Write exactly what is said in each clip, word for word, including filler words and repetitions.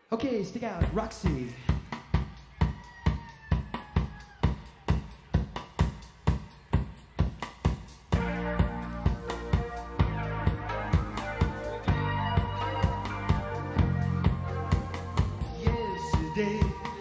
Okay, stick out, Roxy. Yesterday,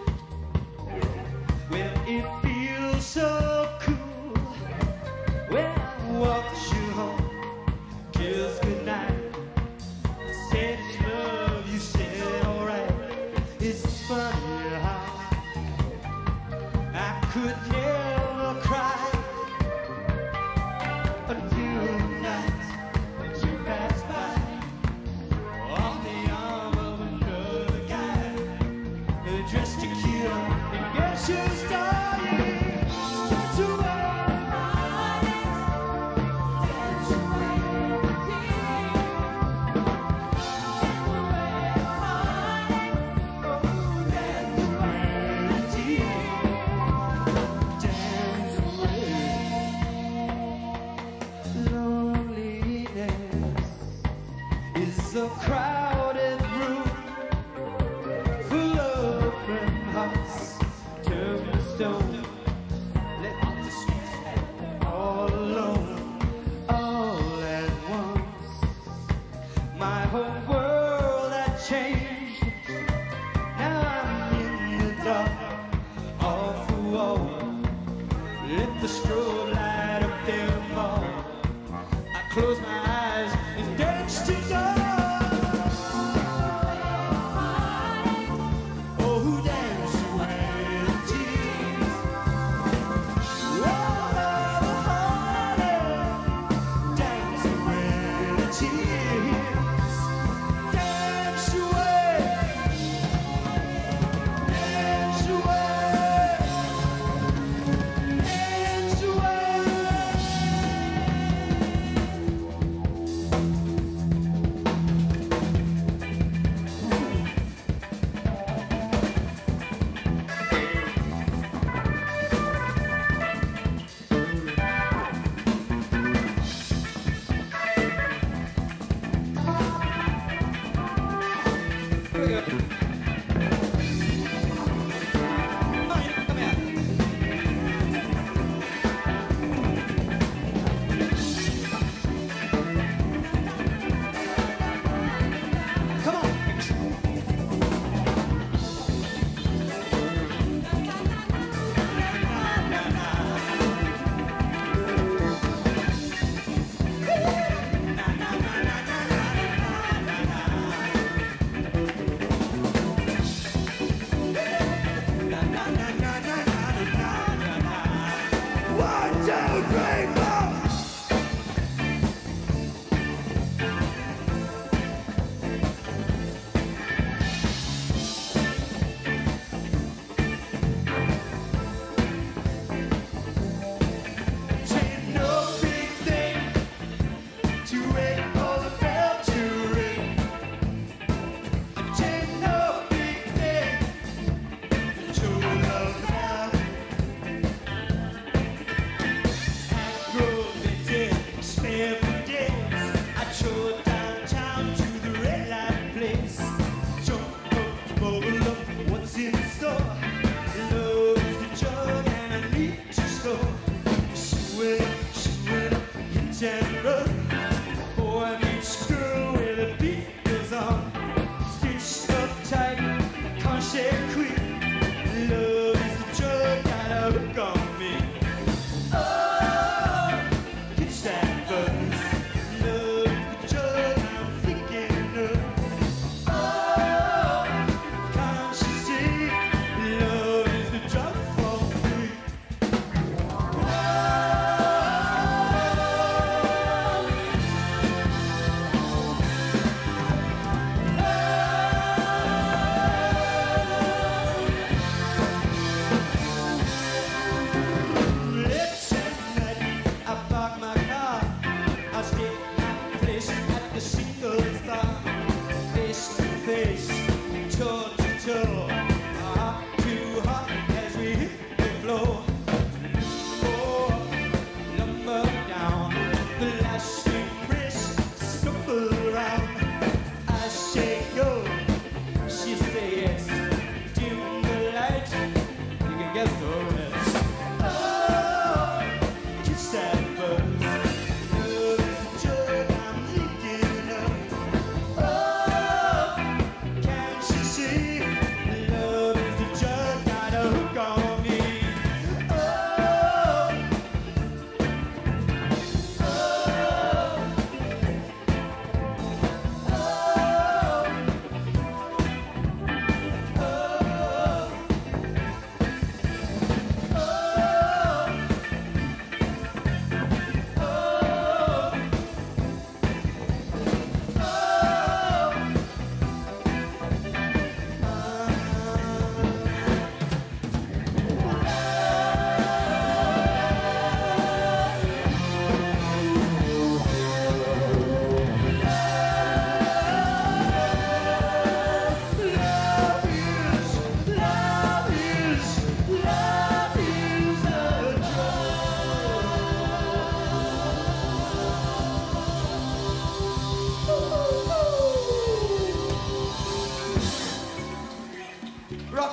well, it feels so cool when I walked you home, kissed goodnight, said it's love, you said alright. It's funny how I could never cry until the night when you passed by on the arm of another guy, dressed to kill and get you started. That's the way that's the way it is. It's a crowded room full of open hearts, turned to stone, left the streets all alone, all at once. My whole world had changed. Now I'm in the dark, off the wall. Let the strobe light up their mall. I close my eyes and dance to dawn. Oh, who dance away the tears? All of the heartache, dance away the tears. Dance away, dance away, dance away.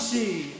Roxy.